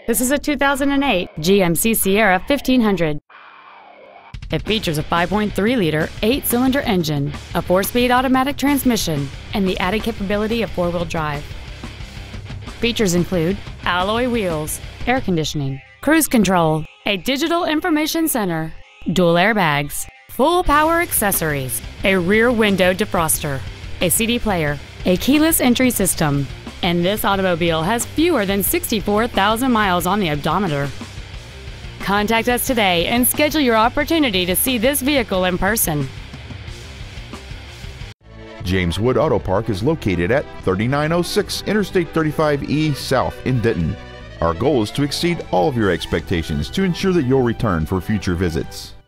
This is a 2008 GMC Sierra 1500. It features a 5.3-liter, 8-cylinder engine, a 4-speed automatic transmission, and the added capability of 4-wheel drive. Features include alloy wheels, air conditioning, cruise control, a digital information center, dual airbags, full power accessories, a rear window defroster, a CD player, a keyless entry system, and this automobile has fewer than 64,000 miles on the odometer. Contact us today and schedule your opportunity to see this vehicle in person. James Wood Auto Park is located at 3906 Interstate 35E South in Denton. Our goal is to exceed all of your expectations to ensure that you'll return for future visits.